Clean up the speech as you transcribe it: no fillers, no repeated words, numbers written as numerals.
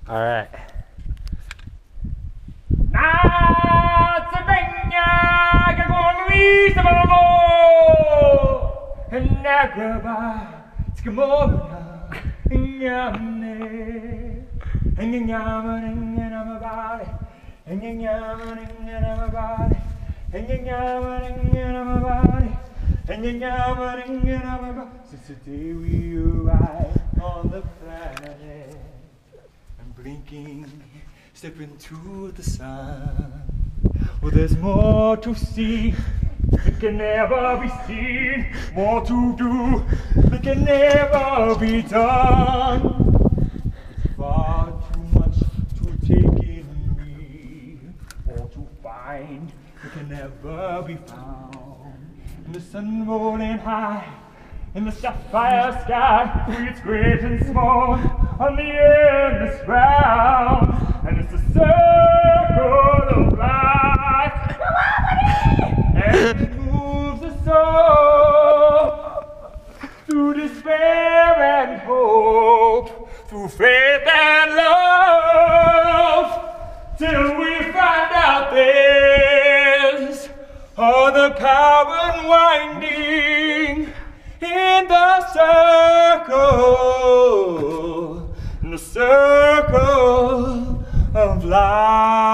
All right. Since the day we arrived on the planet, I'm blinking, stepping to the sun. Well, there's more to see that can never be seen, more to do that can never be done. It's far too much to take in me, or to find that can never be found. And the sun rolling high in the sapphire sky, breathes great and small on the endless round, and it's a circle of life, and it moves us all through despair and hope, through faith and love, till we find out there's other power unwinding in the circle of life.